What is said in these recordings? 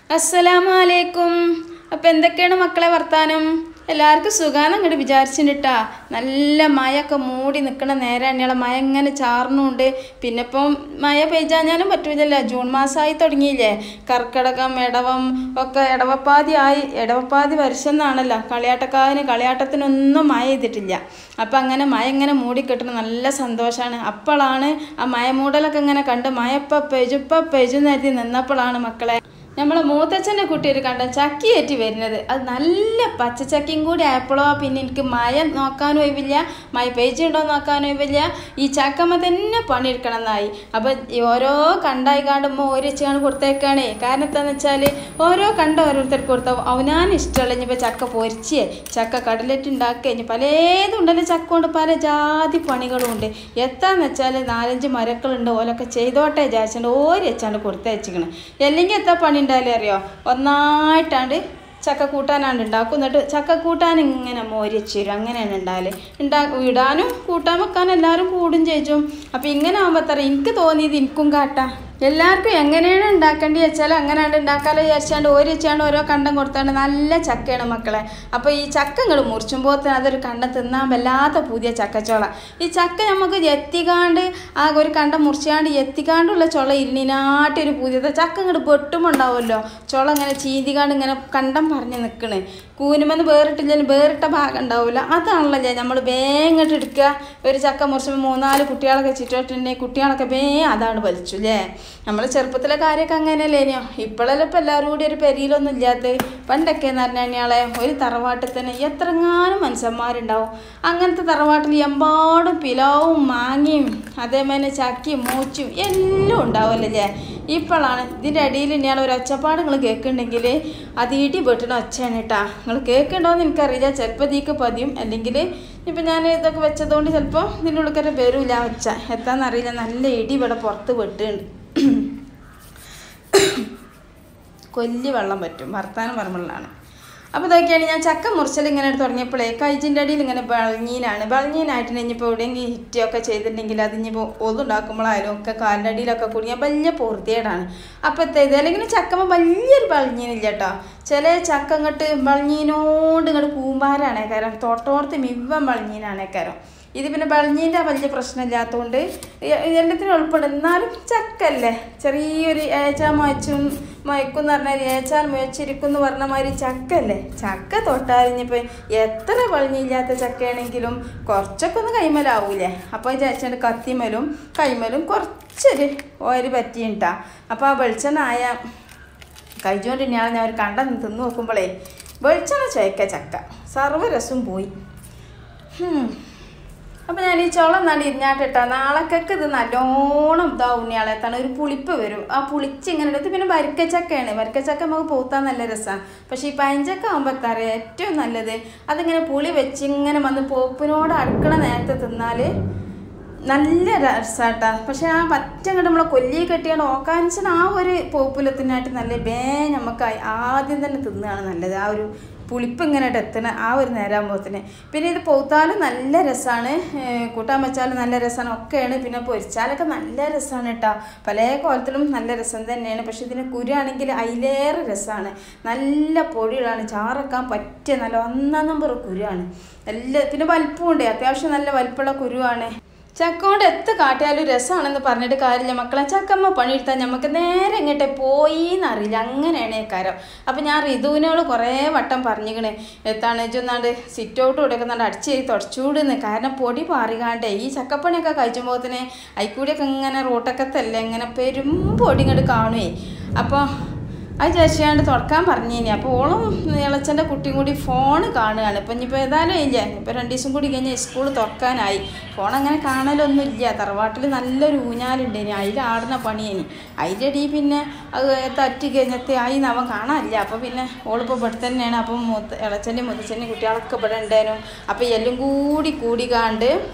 അസ്സലാമലൈക്കും. അപ്പം എന്തൊക്കെയാണ് മക്കളെ വർത്താനം? എല്ലാവർക്കും സുഖാന്ന് അങ്ങോട്ട് വിചാരിച്ചിട്ടാ. നല്ല മഴയൊക്കെ മൂടി നിൽക്കണ നേരാണ്. മഴ ഇങ്ങനെ ചാർന്നുണ്ട്. പിന്നെ ഇപ്പം മഴ പെയ്യാഞ്ഞാലും പറ്റൂലല്ലോ, ജൂൺ മാസമായി തുടങ്ങിയില്ലേ. കർക്കിടകം, ഇടവം ഒക്കെ ഇടവപ്പാതി വർഷമെന്നാണല്ലോ. കളിയാട്ടത്തിനൊന്നും മഴ ചെയ്തിട്ടില്ല. അപ്പം അങ്ങനെ മഴ ഇങ്ങനെ മൂടിക്കെട്ടുന്ന നല്ല സന്തോഷമാണ്. അപ്പോഴാണ് ആ മഴ മൂടലൊക്കെ ഇങ്ങനെ കണ്ട് മഴ ഇപ്പം പെയ്ജും നേരത്തി നിന്നപ്പോഴാണ് മക്കളെ നമ്മളെ മൂത്തച്ഛൻ്റെ കുട്ടി ഒരു കണ്ട ചക്കി ഏറ്റി വരുന്നത്. അത് നല്ല പച്ചച്ചക്കയും കൂടി ആയപ്പോഴോ പിന്നെ എനിക്ക് മഴ നോക്കാനും ഒഴിവില്ല, മഴ പെയ്ച്ചുണ്ടോ നോക്കാനും ഒഴിവില്ല. ഈ ചക്കമ്മ തന്നെ പണിയെടുക്കണം എന്നായി. അപ്പം ഓരോ കണ്ടായി കാണുമ്പോൾ ഓരോ വെച്ചാണ് കൊടുത്തേക്കാണേ. കാരണം എന്താണെന്ന് വെച്ചാൽ ഓരോ കണ്ട ഓരോരുത്തർക്ക് കൊടുത്താൽ അവനാൻ ഇഷ്ടമുള്ള ഇനിയിപ്പോൾ ചക്ക പൊരിച്ചേ, ചക്ക കടലറ്റ് ഉണ്ടാക്കുക, ഇനി പലതും ഉണ്ടല്ലോ. ചക്ക കൊണ്ട് പല ജാതി പണികളും ഉണ്ട്. എത്താന്ന് വെച്ചാൽ 4-5 മരക്കളുണ്ട്, ഓലൊക്കെ ചെയ്തോട്ടെ വിചാരിച്ചുകൊണ്ട് ഓര് വെച്ചാണ്ട് കൊടുത്തയച്ചിക്കണം. അല്ലെങ്കിൽ എത്താ പണി ഉണ്ടായാലും അറിയോ, ഒന്നായിട്ടാണ്ട് ചക്ക കൂട്ടാനാണ്ട് ഉണ്ടാക്കും. എന്നിട്ട് ചക്ക കൂട്ടാൻ ഇങ്ങനെ മോരി വെച്ചുതരും. അങ്ങനെയാണ് ഇടാനും കൂട്ടാൻ വെക്കാനും എല്ലാവരും കൂടും ചേച്ചും. അപ്പം ഇങ്ങനെ ആകുമ്പോൾ തരാം എനിക്ക് തോന്നിയത് എനിക്കും കാട്ടാം. എല്ലാവർക്കും എങ്ങനെയാണ് ഉണ്ടാക്കേണ്ടി വെച്ചാൽ അങ്ങനെയാണ്ട് ഉണ്ടാക്കാതെ വിചാരിച്ചാണ്ട് ഓര് വെച്ചാണ്ട് ഓരോ കണ്ടം കൊടുത്താണ്ട് നല്ല ചക്കയാണ് മക്കളെ. അപ്പോൾ ഈ ചക്ക ഇങ്ങൾ മുറിച്ചുമ്പോൾ തന്നെ അതൊരു കണ്ടം തിന്നാൻ വല്ലാത്ത പുതിയ ചക്കച്ചോള. ഈ ചക്ക നമുക്ക് എത്തിക്കാണ്ട് ആ ഒരു കണ്ടം മുറിച്ചാണ്ട് എത്തിക്കാണ്ടുള്ള ചുള ഇരുന്നിനാട്ടൊരു പുതിയത്. ചക്ക ഇങ്ങോട്ട് വെട്ടുമ്പോൾ ഉണ്ടാവുമല്ലോ ചുള ഇങ്ങനെ ചീന്തിക്കാണ്ട് ഇങ്ങനെ കണ്ടം പറഞ്ഞ് നിൽക്കണേ. കൂനുമെന്ന് വേറിട്ടില്ലെങ്കിലും വേറിട്ട ഭാഗം ഉണ്ടാവില്ല. അതാണല്ലോ നമ്മൾ വേങ്ങട്ട് എടുക്കുക. ഒരു ചക്ക മുറിച്ചുമ്പോൾ 3-4 കുട്ടികളൊക്കെ ചുറ്റോട്ടുണ്ടെങ്കിൽ കുട്ടികളൊക്കെ അതാണ് വലിച്ചു അല്ലേ. നമ്മൾ ചെറുപ്പത്തിലെ കാര്യമൊക്കെ അങ്ങനെയല്ലേ ഇനിയോ. ഇപ്പോഴല്ലേ ഇപ്പം എല്ലാവരും കൂടി ഒരു പെരിയിലൊന്നും ഇല്ലാത്തത്. പണ്ടൊക്കെ എന്ന് പറഞ്ഞു കഴിഞ്ഞാൽ ഒരു തറവാട്ടിൽ തന്നെ എത്രങ്ങാനും മനുഷ്യന്മാരുണ്ടാവും. അങ്ങനത്തെ തറവാട്ടിൽ എമ്പാടും പിലാവും മാങ്ങയും അതേമാതിരി ചക്കയും മൂച്ചും എല്ലാം ഉണ്ടാവുമല്ലേ. ഇപ്പോഴാണ് ഇതിൻ്റെ അടിയിൽ ഇനിയാൾ ഒരു ഒച്ചപ്പാട് നിങ്ങൾ കേൾക്കുന്നുണ്ടെങ്കിൽ അത് ഇടി വെട്ടണ ഒച്ചയാണ് കേട്ടാ. നിങ്ങൾ കേൾക്കുന്നുണ്ടോയെന്ന് എനിക്കറിയില്ല. ചിലപ്പോൾ ഇതിക്ക് പതിയും, അല്ലെങ്കിൽ ഇപ്പം ഞാൻ ഇതൊക്കെ വെച്ചതുകൊണ്ട് ചിലപ്പോൾ ഇതിൻ്റെ ഉള്ളിൽ വരില്ല ഒച്ച. എത്താന്നറിയില്ല. നല്ല ഇടി ഇവിടെ പുറത്ത് വെട്ടുന്നുണ്ട്. കൊല്ലി വെള്ളം പറ്റും വർത്താനം പറയുമ്പോഴാണ്. അപ്പോൾ ഇതൊക്കെയാണ് ഞാൻ ചക്ക മുറിച്ചൽ ഇങ്ങനെ തുടങ്ങിയപ്പോഴേ കൈജിൻ്റെ അടിയിൽ ഇങ്ങനെ ബളഞ്ഞീനായിട്ട് ഇനിയിപ്പോൾ എവിടെയെങ്കിലും ഹിറ്റൊക്കെ ചെയ്തിട്ടുണ്ടെങ്കിൽ അതിനിപ്പോൾ ഒതുണ്ടാക്കുമ്പോഴായാലും ഒക്കെ കാലിൻ്റെ അടിയിലൊക്കെ കുടുങ്ങിയാൽ വലിയ പൊറുതിയേടാണ്. അപ്പോഴത്തേത് അല്ലെങ്കിൽ ചക്കമ്മ വലിയൊരു ബളഞ്ഞീനില്ല കേട്ടോ. ചില ചക്ക ഇങ്ങോട്ട് ബളഞ്ഞീനോണ്ട് ഇങ്ങോട്ട് കൂമ്പാരാണേ കാരം, തോട്ടോർത്ത് മിവൻ ബളഞ്ഞീനാണേ കാരം. ഇത് പിന്നെ ബളഞ്ഞീൻ്റെ വലിയ പ്രശ്നമില്ലാത്തതുകൊണ്ട് എല്ലാത്തിനും എളുപ്പമുണ്ട്. എന്നാലും ചക്കല്ലേ ചെറിയൊരു മയക്കും എന്ന് പറഞ്ഞാൽ ഏച്ചാൽ മുയച്ചിരിക്കും എന്ന് പറഞ്ഞ മാതിരി ചക്കല്ലേ. ചക്ക തൊട്ടാരിഞ്ഞിപ്പോൾ എത്ര ബളഞ്ഞില്ലാത്ത ചക്കയാണെങ്കിലും കുറച്ചൊക്കെ ഒന്ന് കൈമലാവൂലേ. അപ്പോൾ വിചാരിച്ചാൽ കത്തിമലും കൈമലും കുറച്ചൊരു ഓര് പറ്റിയിട്ടാ. അപ്പോൾ ആ വെളിച്ചെണ്ണ കഴിച്ചുകൊണ്ട് തന്നെയാണ് ഞാൻ ഒരു കണ്ട തിന്ന് നോക്കുമ്പോഴേ വെളിച്ചെണ്ണ ചോയ്ക്ക ചക്ക സർവ്വരസം പോയി. അപ്പോൾ ഞാൻ ഈ ചുളം നടി ഇരിഞ്ഞാട്ടിട്ടാ നാളേക്കൊക്കെ ഇത് നല്ലോണം ഇതാവും. ഉണ്ണിയാളെത്താണ് ഒരു പുളിപ്പ് വരും. ആ പുളിച്ച് ഇങ്ങനെ എടുത്ത് പിന്നെ വരിക്കച്ചക്കയാണ്. വരിക്കച്ചക്ക നമുക്ക് പൂത്താൻ നല്ല രസമാണ്. പക്ഷേ ഈ പഞ്ചക്ക ആകുമ്പോൾ എത്താറിയ ഏറ്റവും നല്ലത് അതിങ്ങനെ പുളി വെച്ച് ഇങ്ങനെ വന്ന് പോപ്പിനോട് അടുക്കണ നേരത്തെ തിന്നാൽ നല്ല രസാട്ടാ. പക്ഷെ ആ പച്ചങ്ങോട്ട് നമ്മളെ കൊല്ലി കെട്ടിയാണ് ഓക്കാനിച്ചാൽ ആ ഒരു പോപ്പുലത്തിനായിട്ട് നല്ല നമുക്ക് ആദ്യം തന്നെ തിന്നുകയാണ് നല്ലത്. ആ ഒരു പുളിപ്പ് ഇങ്ങനെ എത്തണ ആ ഒരു നേരാകുമ്പോഴത്തിന്. പിന്നെ ഇത് പൂത്താലും നല്ല രസമാണ്, കൂട്ടാൻ വെച്ചാലും നല്ല രസമാണ് ഒക്കെയാണ്. പിന്നെ പൊരിച്ചാലൊക്കെ നല്ല രസമാണ് കേട്ടോ. പല കോലത്തിലും നല്ല രസം തന്നെയാണ്. പക്ഷെ ഇതിന് കുരുവാണെങ്കിൽ അതിലേറെ രസമാണ്. നല്ല പൊടികളാണ്, ചാറക്കാൻ പറ്റിയ നല്ല 1 നമ്പർ കുരുവാണ്. പിന്നെ വലിപ്പമുണ്ട്, അത്യാവശ്യം നല്ല വലിപ്പമുള്ള കുരുവാണ്. ചക്ക കൊണ്ട് എത്ത് കാട്ടിയാലും രസമാണെന്ന് പറഞ്ഞിട്ട് കാര്യമില്ല മക്കളെ. ചക്കമ്മ പണിയെടുത്താൽ നമുക്ക് നേരെ ഇങ്ങോട്ടേ പോയിന്നറിയില്ല. അങ്ങനെയാണ് കാരം. അപ്പം ഞാൻ ഋതുവിനോട് കുറേ വട്ടം പറഞ്ഞിക്കണ് എത്താണെച്ചൊന്നാണ്ട് സിറ്റ് ഔട്ട് കൊടുക്കുന്നുണ്ട് അടിച്ചേരി തുടച്ചുകൂടുന്ന്. കാരണം പൊടി പാറികാണ്ടേ ഈ ചക്കപ്പണിയൊക്കെ കഴിച്ചുമ്പോൾ തന്നെ അതിൽക്കൂടിയൊക്കെ ഇങ്ങനെ റോട്ടൊക്കത്തല്ലേ ഇങ്ങനെ പെരും പൊടി ഇങ്ങോട്ട് കാണുവേ. അപ്പോൾ അത് ചേച്ചിയാണ്ട് തുറക്കാൻ പറഞ്ഞിനി. അപ്പോൾ ഓളും ഇളച്ചൻ്റെ കുട്ടിയും കൂടി ഫോണ് കാണുകയാണ്. ഇപ്പം ഇനിയിപ്പോൾ ഏതായാലും ഇല്ല, ഇപ്പോൾ 2 ദിവസം കൂടി കഴിഞ്ഞാൽ സ്കൂൾ തുറക്കാനായി. ഫോൺ അങ്ങനെ കാണലൊന്നും ഇല്ല. തറവാട്ടിൽ നല്ലൊരു ഊഞ്ഞാലുണ്ട്, ഇനി അതിൽ ആടുന്ന പണിയേനി. അതിൻ്റെ അടി പിന്നെ അത് തറ്റി കഴിഞ്ഞത്തെ ആയി അവൻ കാണാനില്ല. അപ്പോൾ പിന്നെ ഓളിപ്പോൾ ഇവിടെ തന്നെയാണ്. അപ്പം ഇളച്ചൻ്റെയും മുത്തച്ഛൻ്റെയും കുട്ടികളൊക്കെ ഇവിടെ ഉണ്ടായിരുന്നു. അപ്പോൾ എല്ലാം കൂടി കാണ്ട്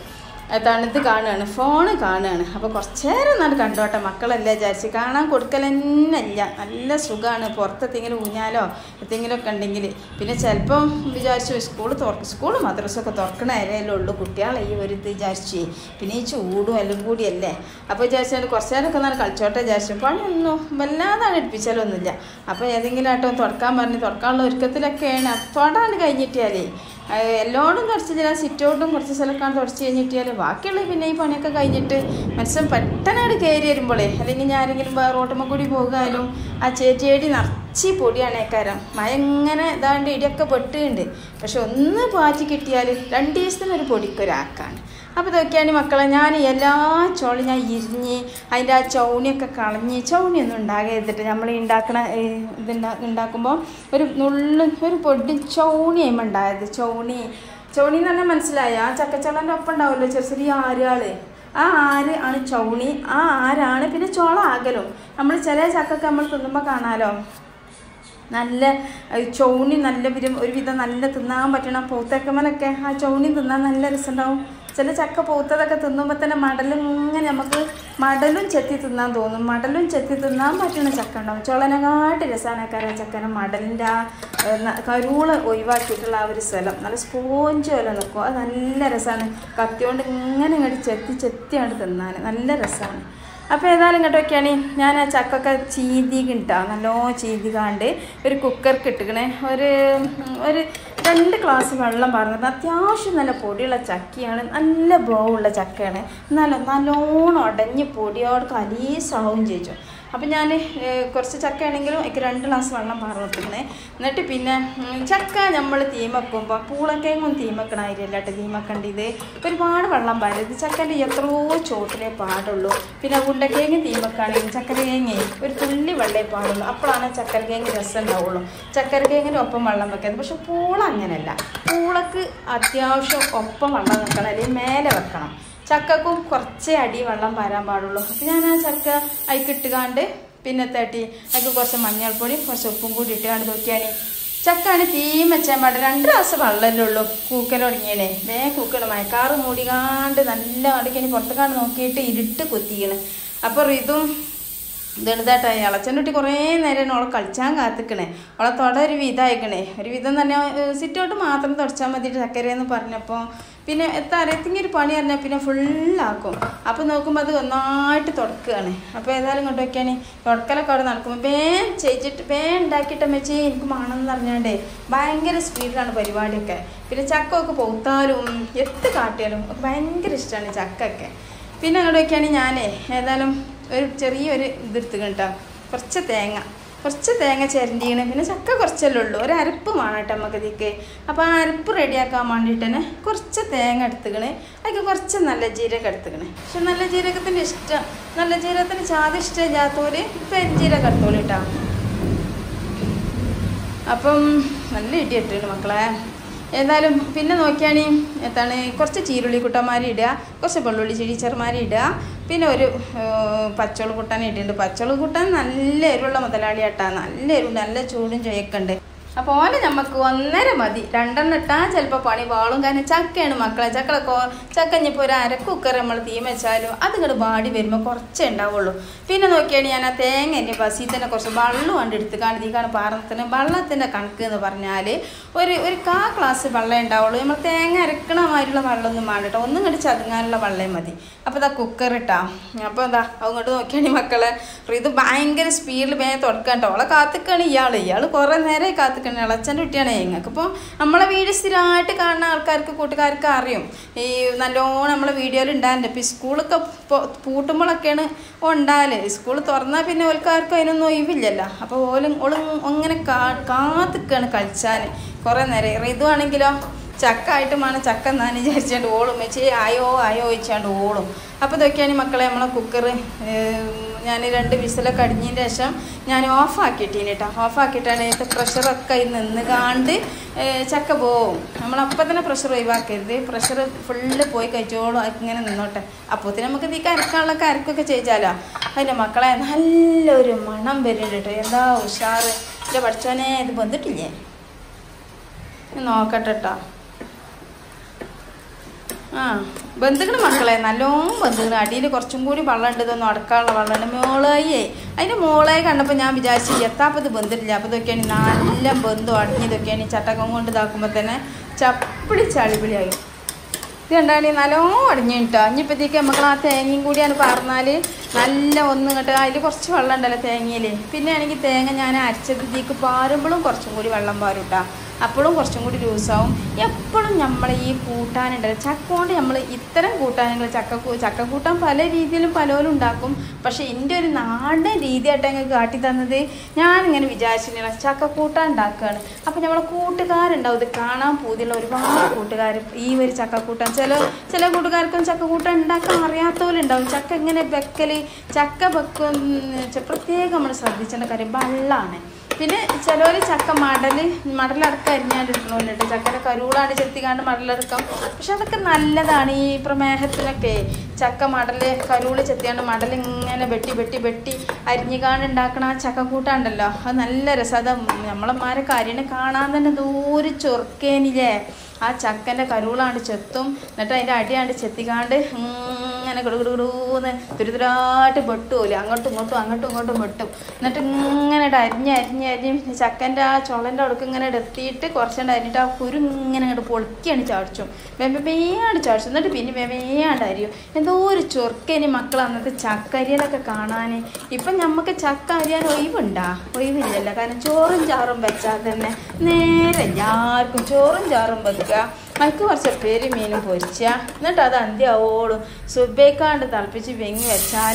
തണുത്ത് കാണുകയാണ്, ഫോണ് കാണുകയാണ്. അപ്പോൾ കുറച്ച് നേരം എന്നാണ് കണ്ടോട്ടെ, മക്കളല്ലേ വിചാരിച്ച് കാണാൻ കൊടുക്കലെന്നല്ല. നല്ല സുഖമാണ് പുറത്തെന്തെങ്കിലും ഊഞ്ഞാലോ എന്തെങ്കിലുമൊക്കെ ഉണ്ടെങ്കിൽ. പിന്നെ ചിലപ്പം വിചാരിച്ചു സ്കൂൾ മദ്രസൊക്കെ തുറക്കണ അരയല്ലേ ഉള്ളൂ കുട്ടികളെ ഈ ഒരു ഇത് വിചാരിച്ചു. പിന്നെ ഈ ചൂടും എല്ലാം കൂടിയല്ലേ. അപ്പോൾ വിചാരിച്ചാൽ കുറച്ച് നേരമൊക്കെ എന്നാൽ കളിച്ചോട്ടെ വിചാരിച്ചു. പണിയൊന്നും വല്ലാതാണ് എടുപ്പിച്ചാലൊന്നുമില്ല. അപ്പോൾ ഏതെങ്കിലും ആട്ടോ തുറക്കാൻ പറഞ്ഞ് തുറക്കാനുള്ള ഒരുക്കത്തിലൊക്കെയാണ്. തൊടാണ്ട് കഴിഞ്ഞിട്ടാലേ എല്ലായിടും തുടച്ചില്ല, സിറ്റൗട്ടും കുറച്ച് സ്ഥലമൊക്കെ തുടച്ച് കഴിഞ്ഞിട്ടാൽ ബാക്കിയുള്ള പിന്നെ ഈ പണിയൊക്കെ കഴിഞ്ഞിട്ട് മനുഷ്യൻ പെട്ടെന്നാണ് കയറി വരുമ്പോഴേ, അല്ലെങ്കിൽ ഞാൻ ആരെങ്കിലും റോട്ടുമ്മ കൂടി പോകാനും ആ ചേടി നിറച്ച് പൊടിയാണേക്കാരം. മഴ ഇങ്ങനെ ഇതാണ്ട് ഇടിയൊക്കെ പെട്ടുണ്ട്. പക്ഷെ ഒന്ന് പാറ്റി കിട്ടിയാൽ 2 ദിവസത്തിനൊരു പൊടിക്കൊരാക്കാണ്. അപ്പോൾ ഇതൊക്കെയാണ് മക്കളെ, ഞാൻ എല്ലാ ചോളും ഞാൻ ഇരിഞ്ഞ് അതിൻ്റെ ആ ചൗണിയൊക്കെ കളഞ്ഞ്, ചൗണിയൊന്നും ഉണ്ടാകരുതിട്ട് നമ്മൾ ഈ ഉണ്ടാക്കുമ്പോൾ ഒരു പൊടി ചൗണി ആയിമ്മ ഉണ്ടായത്. ചൗണി എന്ന് പറഞ്ഞാൽ മനസ്സിലായ ആ ചക്കച്ചോളൻ്റെ ഒപ്പം ഉണ്ടാവുമല്ലോ ചെറിയ ആരുകൾ, ആ ആര് ആണ് ചൗണി. ആ ആരാണ് പിന്നെ ചോള ആകലും. നമ്മൾ ചില ചക്കൊക്കെ നമ്മൾ തിന്നുമ്പോൾ കാണാമല്ലോ നല്ല ചൗണി നല്ല ഒരുവിധം നല്ല തിന്നാൻ പറ്റണം. പൗത്തക്കമ്മലൊക്കെ ആ ചൗണി തിന്നാൻ നല്ല രസമുണ്ടാവും. ചില ചക്ക പൗത്തതൊക്കെ തിന്നുമ്പോൾ തന്നെ ഇങ്ങനെ നമുക്ക് മടലും ചെത്തി തിന്നാൻ തോന്നും. മടലും ചെത്തി തിന്നാൻ പറ്റുന്ന ചക്ക ഉണ്ടാവും. ചോളനെക്കാട്ട് രസമാണേക്കാരം ചക്കനെ മടലിൻ്റെ ആ കരുള് ഒഴിവാക്കിയിട്ടുള്ള ആ ഒരു സ്ഥലം നല്ല സ്പോഞ്ച് പോലെ നിൽക്കും. അത് നല്ല രസമാണ്. കത്തിയോണ്ട് ഇങ്ങനെ ഇങ്ങോട്ട് ചെത്തിയാണ് തിന്നാൻ നല്ല രസമാണ്. അപ്പോൾ ഏതായാലും ഇങ്ങോട്ടൊക്കെയാണ് ഞാൻ ആ ചക്കൊക്കെ ചീന്തിക്കിട്ടാ നല്ലോ ചീന്തിക്കാണ്ട് ഒരു കുക്കർക്ക് ഇട്ടിക്കണേ. ഒരു 2 ഗ്ലാസ് വെള്ളം പറഞ്ഞത്. അത്യാവശ്യം നല്ല പൊടിയുള്ള ചക്കയാണ്, നല്ല ബോവുള്ള ചക്കയാണ്. നല്ലോണം ഉടഞ്ഞ് പൊടിയോട് കലീസാവും ചെയ്തു. അപ്പം ഞാൻ കുറച്ച് ചക്ക ആണെങ്കിലും എനിക്ക് 2 ഗ്ലാസ് വെള്ളം പറഞ്ഞിട്ടിരുന്നേ. എന്നിട്ട് പിന്നെ ചക്ക നമ്മൾ തീമക്കുമ്പോൾ പൂളക്കേങ്ങും തീമക്കണമായിരിക്കും കേട്ടോ. തീമക്കേണ്ടത് ഒരുപാട് വെള്ളം പാരരുത്. ചക്കൻ്റെ എത്രയോ ചോട്ടിലേ പാടുള്ളൂ. പിന്നെ ഉണ്ടക്കേങ്ങ് തീമക്കാണെങ്കിൽ ചക്കരക്കേങ്ങ് ഒരു തുള്ളി വെള്ളേ പാടുള്ളൂ. അപ്പോഴാണ് ചക്കരക്കേങ്ങ് രസം ഉണ്ടാവുള്ളൂ. ചക്കരക്കേങ്ങിൻ്റെ ഒപ്പം വെള്ളം വെക്കുന്നത്. പക്ഷെ പൂള അങ്ങനെയല്ല. പൂളക്ക് അത്യാവശ്യം ഒപ്പം വെള്ളം വെക്കണം, അല്ലെങ്കിൽ മേലെ വെക്കണം. ചക്കക്കും കുറച്ചേ അടി വെള്ളം പാരാൻ പാടുള്ളൂ. അപ്പം ഞാൻ ആ ചക്ക അതിക്കിട്ടുകാണ്ട് പിന്നെ തട്ടി അതിക്ക് കുറച്ച് മഞ്ഞൾപ്പൊടി കുറച്ച് ഉപ്പും കൂടി ഇട്ടുകാണ്ട് നോക്കിയാണ് ചക്കാണ് തീം വെച്ചാൽ പാടില്ല. 2 ഗ്ലാസ് വെള്ളമല്ലേ ഉള്ളൂ. കൂക്കൽ തുടങ്ങിയണേ കൂക്കണം. മഴക്കാറ് മൂടികാണ്ട് നല്ല അടിക്കണി പുറത്തേക്കാണ്ട് നോക്കിയിട്ട് ഇരുട്ട് കുത്തിക്കണ്. അപ്പോൾ ഇതും ഇതെഴുതാട്ടായി ഇളച്ചൻ്റെ കുട്ടി കുറേ നേരം ഓളെ കളിച്ചാൻ കാത്തിക്കണേ. ഓളെ തൊട ഒരു വിധമായിക്കണേ. ഒരു വിധം തന്നെ സിറ്റൗട്ട് മാത്രം തുടച്ചാൽ മതി ചക്കരയെന്ന് പറഞ്ഞപ്പോൾ പിന്നെ അറിയത്തിങ്ങനെ ഒരു പണി പറഞ്ഞാൽ പിന്നെ ഫുള്ളാക്കും. അപ്പോൾ നോക്കുമ്പോൾ അത് ഒന്നായിട്ട് തുടക്കുകയാണ്. അപ്പോൾ ഏതായാലും കൊണ്ട് വയ്ക്കാണ് തുടക്കലൊക്കെ അവിടെ നടക്കുമ്പോൾ ഉണ്ടാക്കിയിട്ട് വെച്ച് എനിക്ക് മണമെന്ന് പറഞ്ഞാണ്ടേ ഭയങ്കര സ്പീഡിലാണ് പരിപാടിയൊക്കെ. പിന്നെ ചക്കമൊക്കെ പൗത്താലും കാട്ടിയാലും ഭയങ്കര ഇഷ്ടമാണ് ചക്കൊക്കെ. പിന്നെ അങ്ങോട്ട് വയ്ക്കുകയാണ് ഞാനേ ഏതായാലും ഒരു ചെറിയൊരു ഇതെടുത്ത് കേട്ടോ. കുറച്ച് തേങ്ങ ചിരണ്ടിയാണ്. പിന്നെ ചക്ക കുറച്ചല്ലേ ഉള്ളൂ. ഒരു അരപ്പ് വേണം കേട്ടോ നമുക്ക് ഇതിക്ക്. അപ്പോൾ ആ അരപ്പ് റെഡിയാക്കാൻ വേണ്ടിയിട്ട് തന്നെ കുറച്ച് തേങ്ങ എടുത്തുക്കണേ. അതിൽ കുറച്ച് നല്ല ജീരകം എടുത്തുക്കണേ. പക്ഷെ നല്ല ജീരകത്തിന് ചാതി ഇഷ്ടമില്ലാത്തവര് പെരുംജീരകം എടുത്തോളൂ കേട്ടോ. അപ്പം നല്ല ഇടി ഇട്ടിട്ടുണ്ട് മക്കളെ. ഏതായാലും പിന്നെ നോക്കിയാണ് കുറച്ച് ചീരുള്ളി കുട്ടന്മാർ ഇടുക, കുറച്ച് വെള്ളുള്ളി ചെടിച്ചെറുമാർ ഇടുക, പിന്നെ ഒരു പച്ചോള് കൂട്ടാൻ ഇട്ടിട്ടുണ്ട്. പച്ചോള് കൂട്ടാൻ നല്ല എരിവുള്ള മുതലാളിയാട്ടാ. നല്ല എരിവ് നല്ല ചൂടും ചൊയ്യൊക്കെ ഉണ്ട്. അപ്പോൾ ഓലെ നമുക്ക് 1.5 മതി. 2 ഇട്ടാൽ ചിലപ്പോൾ പണി വാളും. കാരണം ചക്കയാണ് മക്കളെ. ചക്ക ഇനിയിപ്പോൾ ഒരു 1/2 കുക്കർ നമ്മൾ തീ വെച്ചാലും അതിങ്ങോട്ട് വാടി വരുമ്പോൾ കുറച്ചേ ഉണ്ടാവുള്ളൂ. പിന്നെ നോക്കിയാണ് ഞാൻ ആ തേങ്ങ ഇനി ബസ്സിൽ തന്നെ കുറച്ച് വെള്ളം കൊണ്ട് എടുത്തുകാണ്ട് തീക്കാണ് പാറത്തിന്. വെള്ളത്തിൻ്റെ കണക്ക് എന്ന് പറഞ്ഞാൽ ഒരു 1/4 ഗ്ലാസ് വെള്ളം ഉണ്ടാവുള്ളൂ. നമ്മൾ തേങ്ങ അരക്കണ മാതിരിയുള്ള വെള്ളമൊന്നും വേണ്ട കേട്ടോ. ഒന്നും കണ്ട് ചതുങ്ങാനുള്ള വെള്ളം മതി. അപ്പോൾ ഇതാ കുക്കർ ഇട്ടാ. അപ്പോൾ അങ്ങോട്ട് നോക്കിയാണ് മക്കളെ. ഇത് ഭയങ്കര സ്പീഡിൽ തുടക്കാൻ കേട്ടോ. അവളെ കാത്തിക്കാണ് ഇയാൾ കുറേ നേരമായി കാത്തിക്കണം. ഇളച്ചൻ്റെ കുട്ടിയാണ് ഞങ്ങൾക്ക്. ഇപ്പോൾ നമ്മളെ വീഡിയോ സ്ഥിരമായിട്ട് കാണുന്ന ആൾക്കാർക്ക് കൂട്ടുകാർക്ക് അറിയും. ഈ നല്ലോണം നമ്മളെ വീഡിയോയിൽ ഉണ്ടാകുന്നുണ്ട്. ഇപ്പോൾ ഈ സ്കൂളൊക്കെ പൂട്ടുമ്പോഴൊക്കെയാണ് ഉണ്ടാകല്. സ്കൂൾ തുറന്നാൽ പിന്നെ ഓൽക്കാർക്കും അതിനൊന്നും ഒഴിവില്ലല്ലോ. അപ്പോൾ ഓളും അങ്ങനെ കാത്തിക്കാണ് കളിച്ചാൽ കുറേ നേരം. ഇതുവാണെങ്കിലോ ചക്ക ആയിട്ട് വേണം ചക്ക എന്നാണ് വിചാരിച്ചാണ്ട് ഓളും വെച്ച് ആയോ ചോദിച്ചാണ്ട് ഓളും. അപ്പോൾ ഇതൊക്കെയാണ് മക്കളെ നമ്മളെ കുക്കർ. ഞാൻ 2 വിസിലൊക്കെ അടിഞ്ഞതിന് ശേഷം ഞാൻ ഓഫാക്കിയിട്ടീന് കേട്ടോ. ഓഫാക്കിയിട്ടാണ് ഇത് പ്രഷറൊക്കെ നിന്ന് കാണ്ട് ചക്ക പോവും. നമ്മളപ്പം തന്നെ പ്രഷർ ഒഴിവാക്കരുത്. പ്രഷർ ഫുള്ള് പോയി കഴിച്ചോളും. ഇങ്ങനെ നിന്നോട്ടെ. അപ്പോഴത്തേന് നമുക്ക് ഇതിക്ക് അരക്കാനുള്ളൊക്കെ അരക്കൊക്കെ ചെയ്താലോ. അതിൻ്റെ മക്കളെ നല്ലൊരു മണം വരുന്നുണ്ട് കേട്ടോ. എന്താ ഉഷാറ്. എൻ്റെ പഠിച്ചോനെ ഇത് വന്നിട്ടില്ലേ നോക്കട്ടെ കേട്ടോ. ആ ബന്ധുക്കണ മക്കളെ നല്ലോണം ബന്ധുക്കണ അടിയിൽ കുറച്ചും കൂടി വെള്ളം ഉണ്ട് ഇതൊന്നും അടക്കാനുള്ള വെള്ളമുണ്ട് മോളയെ അതിൻ്റെ മോളെ കണ്ടപ്പോൾ ഞാൻ വിചാരിച്ചു എത്താപ്പത് ബന്ധില്ല അപ്പോൾ ഇതൊക്കെയാണ് നല്ല ബന്ധു അടങ്ങിയതൊക്കെയാണ് ഈ ചട്ടകം കൊണ്ട് ഇതാക്കുമ്പോൾ തന്നെ ചപ്പിളി ചളിപിളിയായി ഇത് കണ്ടാണ് നല്ലോണം അടഞ്ഞു കിട്ടുക ഇനിയിപ്പോഴത്തേക്ക് നമുക്ക് ആ തേങ്ങയും കൂടിയാണ് പറഞ്ഞാൽ നല്ല ഒന്ന് ഇങ്ങോട്ട് അതിൽ കുറച്ച് വെള്ളം ഉണ്ടല്ലോ തേങ്ങയിൽ പിന്നെ ആണെങ്കിൽ തേങ്ങ ഞാൻ അരച്ചതിലേക്ക് പാരുമ്പോഴും കുറച്ചും കൂടി വെള്ളം പാരും കേട്ടോ അപ്പോഴും കുറച്ചും കൂടി ലൂസാവും എപ്പോഴും നമ്മൾ ഈ കൂട്ടാനുണ്ടല്ലോ ചക്ക കൊണ്ട് നമ്മൾ ഇത്തരം കൂട്ടാനുകൾ ചക്ക കൂട്ടാൻ പല രീതിയിലും പലരും ഉണ്ടാക്കും പക്ഷേ എൻ്റെ ഒരു നാടൻ രീതിയായിട്ട് ഞങ്ങൾക്ക് കാട്ടി തന്നത് ഞാനിങ്ങനെ വിചാരിച്ചിട്ടില്ല ചക്ക കൂട്ടാൻ ഉണ്ടാക്കുകയാണ് അപ്പോൾ നമ്മളെ കൂട്ടുകാരുണ്ടാവും ഇത് കാണാൻ പൂതിയുള്ള ഒരുപാട് കൂട്ടുകാർ ഈ ഒരു ചക്കക്കൂട്ടാൻ ചില കൂട്ടുകാർക്കും ചക്കക്കൂട്ടാൻ ഉണ്ടാക്കാൻ അറിയാത്തവരുണ്ടാവും ചക്ക എങ്ങനെ വെക്കൽ ചക്ക വെക്കും പ്രത്യേകം നമ്മൾ ശ്രദ്ധിക്കേണ്ട കാര്യം വെള്ളമാണ് പിന്നെ ചിലവർ ചക്ക മടലടക്കം അരിഞ്ഞാണ്ടെടുക്കണമല്ലോ ചക്കയുടെ കരുളാണ് ചെത്തിക്കാണ്ട് മടലെടുക്കാം പക്ഷെ അതൊക്കെ നല്ലതാണ് ഈ പ്രമേഹത്തിനൊക്കെ ചക്ക കരുള് ചെത്തിയാണ്ട് മടലിങ്ങനെ വെട്ടി അരിഞ്ഞുകാണ്ട് ഉണ്ടാക്കണ ആ ചക്കക്കൂട്ടാണ്ടല്ലോ അത് നല്ല രസം അത് നമ്മളന്മാരെ കാര്യനെ കാണാൻ തന്നെ ദൂരെ ചൊറുക്കേനില്ലേ ആ ചക്കൻ്റെ കരുളാണ്ട് ചെത്തും എന്നിട്ട് അതിൻ്റെ അടിയാണ്ട് ചെത്തിക്കാണ്ട് ഇങ്ങനെ കിടുകിടുകിടൂന്ന് തുരുതുരായിട്ട് വെട്ടുമല്ലോ അങ്ങോട്ടും ഇങ്ങോട്ടും വെട്ടും എന്നിട്ട് ഇങ്ങനെ അരിഞ്ഞ് ചക്കൻ്റെ ആ ചുളൻ്റെ അടുക്ക് ഇങ്ങനെ എത്തിയിട്ട് കുറച്ചുകൊണ്ട് അരിഞ്ഞിട്ട് ആ കുരു ഇങ്ങനെ അങ്ങോട്ട് പൊളിക്കാണ് ചാടിച്ചും വേയാണ്ട് ചാടിച്ചു എന്നിട്ട് പിന്നെ വേയാണ്ട് അരിയും എന്തോ ഒരു ചൊറുക്കേനി മക്കൾ അന്നത്തെ ചക്ക അരിയലൊക്കെ കാണാൻ ഇപ്പം നമുക്ക് ചക്ക അരിയാൻ ഒഴിവില്ലല്ലോ കാരണം ചോറും ചാറും വെച്ചാൽ തന്നെ നേരെ എല്ലാവർക്കും ചോറും ചാറും വെക്കുക അതിക്ക് കുറച്ച് പേര് മീനും പൊരിച്ച എന്നിട്ട് അത് അന്ത്യാവോളും സുബേക്കാണ്ട് തിളപ്പിച്ച് വെങ്ങി വെച്ചാൽ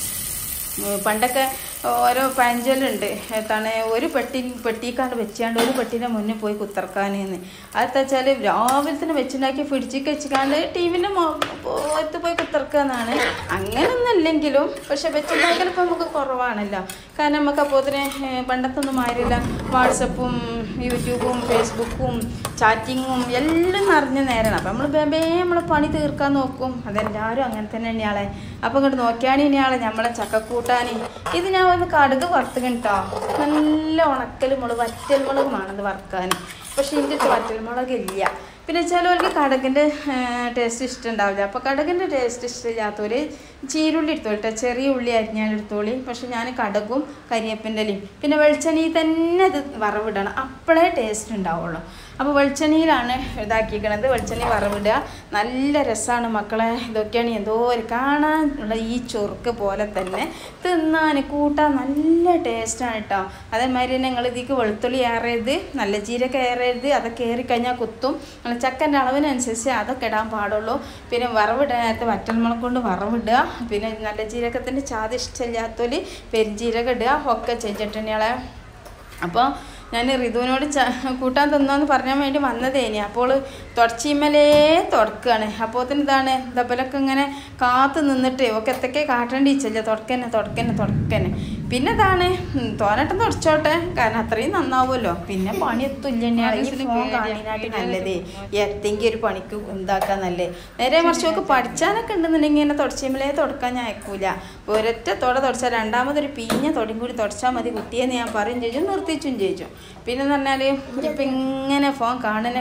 പണ്ടൊക്കെ ഓരോ പഴഞ്ചൊല്ലുണ്ട് എന്താണ് ഒരു പെട്ടിക്കാണ്ട് വെച്ചാണ്ട് ഒരു പെട്ടീൻ്റെ മുന്നിൽ പോയി കുത്തിറക്കാനെന്ന് അതെന്താ വെച്ചാൽ രാവിലെ തന്നെ വെച്ചുണ്ടാക്കി ഫ്രിഡ്ജിക്ക് വെച്ചിക്കാണ്ട് ടിവിൻ്റെ പുറത്ത് പോയി കുത്തിറക്കാന്നാണ് അങ്ങനൊന്നും ഇല്ലെങ്കിലും പക്ഷെ വെച്ചുണ്ടാക്കൽ ഇപ്പം നമുക്ക് കുറവാണല്ലോ കാരണം നമുക്ക് അപ്പോൾ തന്നെ പണ്ടത്തൊന്നും മാറില്ല വാട്സപ്പും യൂട്യൂബും ഫേസ്ബുക്കും ചാറ്റിങ്ങും എല്ലാം നിറഞ്ഞ നേരമാണ് അപ്പം നമ്മൾ പണി തീർക്കാൻ നോക്കും അതെല്ലാവരും അങ്ങനെ തന്നെ ഇനിയാളെ അപ്പം ഇങ്ങോട്ട് നോക്കിയാണ് ഇനിയാളെ നമ്മളെ ചക്കക്കൂട്ടാൻ ഇത് ഞാൻ ഒന്ന് കടുക് വറുത്തുകട്ടോ നല്ല വറ്റൽമുളകുമാണത് വറുക്കാൻ പക്ഷെ ഇതിൻ്റെ വറ്റൽമുളകില്ല പിന്നെ ചിലവർക്ക് കടുകിൻ്റെ ടേസ്റ്റ് ഇഷ്ടമുണ്ടാവില്ല അപ്പോൾ കടുകിൻ്റെ ടേസ്റ്റ് ഇഷ്ടമില്ലാത്തവർ ചീരുള്ളി എടുത്തോളിട്ടോ ചെറിയ ഉള്ളി അരിഞ്ഞാൽ എടുത്തോളി പക്ഷെ ഞാൻ കടുകും കരിയേപ്പിൻ്റെ ഇലയും പിന്നെ വെളിച്ചെണ്ണയിൽ തന്നെ അത് വറവിടണം അപ്പോഴേ ടേസ്റ്റ് ഉണ്ടാവുള്ളൂ അപ്പോൾ വെളിച്ചെണ്ണയിലാണ് ഇതാക്കിയിരിക്കണത് വെളിച്ചെണ്ണ വറവിടുക നല്ല രസമാണ് മക്കളെ ഇതൊക്കെയാണ് എന്തോ ഒരു കാണാനുള്ള ഈ ചൊറുക്ക് പോലെ തന്നെ തിന്നാൻ കൂട്ടാൻ നല്ല ടേസ്റ്റാണ് കേട്ടോ അതേമാതിരി തന്നെ നിങ്ങൾ ഇതിലേക്ക് വെളുത്തുള്ളി ഏറരുത് നല്ല ജീരകം ഏറരുത് അതൊക്കെ ഏറിക്കഴിഞ്ഞാൽ കുത്തും ചക്കൻ്റെ അളവിനനുസരിച്ച് അതൊക്കെ ഇടാൻ പാടുള്ളൂ പിന്നെ വറവിടാൻ നേരത്തെ വറ്റൽമുളക് കൊണ്ട് വറവിടുക പിന്നെ നല്ല ജീരകത്തിൻ്റെ ചാതി ഇഷ്ടമില്ലാത്തവർ പെരുംജീരകം ഇടുക ഒക്കെ ചെയ്തിട്ടുണ്ടെങ്കിലേ അപ്പോൾ ഞാൻ ഋതുവിനോട് കൂട്ടാൻ തിന്നോന്ന് പറയാൻ വേണ്ടി വന്നതേനി അപ്പോൾ തുടച്ചിമലേ തുടക്കുകയാണ് അപ്പോൾ തന്നെ ഇതാണ് ദബലൊക്കെ ഇങ്ങനെ കാത്തു നിന്നിട്ട് ഒക്കെ എത്തൊക്കെ കാട്ടേണ്ടിച്ചല്ലേ തുടക്കന്നെ പിന്നെ ഇതാണ് തോനട്ടം തുടച്ചോട്ടെ കാരണം അത്രയും നന്നാവുമല്ലോ പിന്നെ പണി എത്തില്ല ഫോൺ കാണാനായിട്ട് നല്ലതേ എത്തെങ്കിൽ ഒരു പണിക്ക് ഉണ്ടാക്കാൻ നല്ലത് നേരെ മറിച്ചൊക്കെ പഠിച്ചാനൊക്കെ ഉണ്ടെന്നുണ്ടെങ്കിൽ ഇങ്ങനെ തുടച്ചിമലേ തുടക്കാൻ ഞാൻ അയക്കൂല ഒരൊറ്റ തുടച്ചാൽ രണ്ടാമതൊരു പിഞ്ഞ തൊടിയും കൂടി തുടച്ചാൽ മതി കുട്ടിയെന്ന് ഞാൻ പറയും ചേച്ചു നിർത്തിച്ചും ചേച്ചു പിന്നെ എന്ന് പറഞ്ഞാൽ ഇപ്പം ഇങ്ങനെ ഫോൺ കാണുന്നെ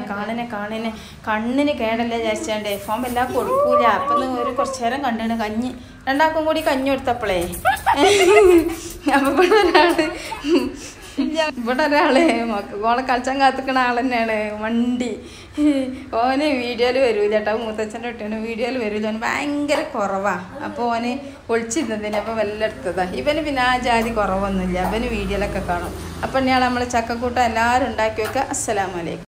കണ്ണിന് കേടല്ലേ വിചാരിച്ചാണ്ടേ ഫോൺ എല്ലാം കൊടുക്കൂല അപ്പം ഒരു കുറച്ച് നേരം കണ്ടിട്ട് കഞ്ഞി രണ്ടാക്കും കൂടി കഞ്ഞി കൊടുത്തപ്പോളേ അപ്പം ഇവിടെ ഒരാള് ഓളെ കളിച്ചാൻ കാത്തിക്കണ ആൾ തന്നെയാണ് വണ്ടി ഓന് വീഡിയോയിൽ വരൂല ചേട്ടാ മൂത്തച്ഛൻ്റെ കുട്ടിയാണ് വീഡിയോയിൽ വരൂല ഓന് ഭയങ്കര കുറവാണ് അപ്പോൾ ഓന് ഒളിച്ചിരുന്നതിന് അപ്പോൾ വല്ല എടുത്തതാണ് ഇവന് പിന്നെ ആ ജാതി കുറവൊന്നുമില്ല അവന് വീഡിയോയിലൊക്കെ കാണും അപ്പം ഇയാൾ നമ്മൾ ചക്കക്കൂട്ടം എല്ലാവരും ഉണ്ടാക്കി വെക്കുക. അസ്സലാമു അലൈക്കും.